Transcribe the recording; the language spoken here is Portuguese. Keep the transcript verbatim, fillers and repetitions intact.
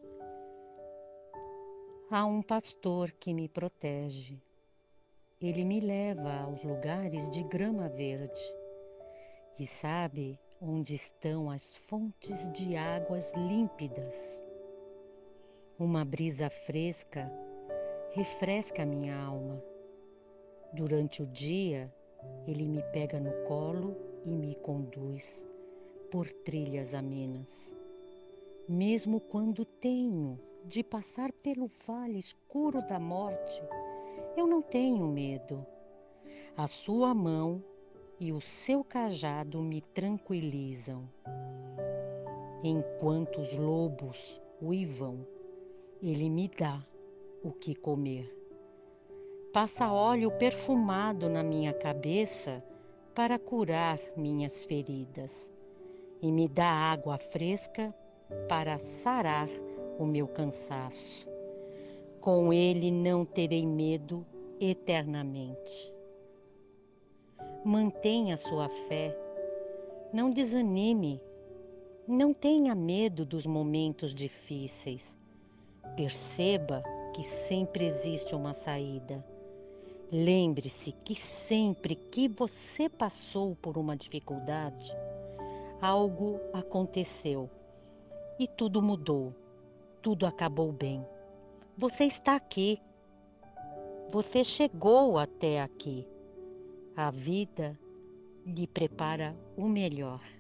Há um pastor que me protege. Ele me leva aos lugares de grama verde e sabe onde estão as fontes de águas límpidas. Uma brisa fresca refresca minha alma. Durante o dia, ele me pega no colo e me conduz por trilhas amenas. Mesmo quando tenho de passar pelo vale escuro da morte, eu não tenho medo. A sua mão e o seu cajado me tranquilizam. Enquanto os lobos uivam, ele me dá o que comer. Passa óleo perfumado na minha cabeça para curar minhas feridas e me dá água fresca para sarar o meu cansaço. Com ele não terei medo eternamente. Mantenha sua fé, não desanime, não tenha medo dos momentos difíceis. Perceba que sempre existe uma saída. Lembre-se que sempre que você passou por uma dificuldade, algo aconteceu e tudo mudou, tudo acabou bem. Você está aqui, você chegou até aqui. A vida lhe prepara o melhor.